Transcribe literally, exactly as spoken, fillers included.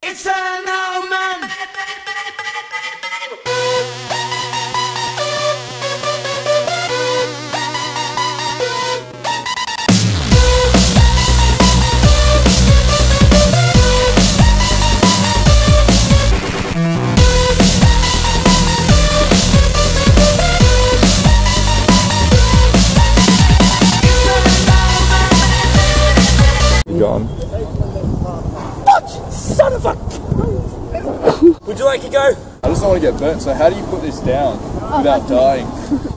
It's an omen. Gone. What? Son of a... Would you like to go? I just don't want to get burnt, so how do you put this down without dying?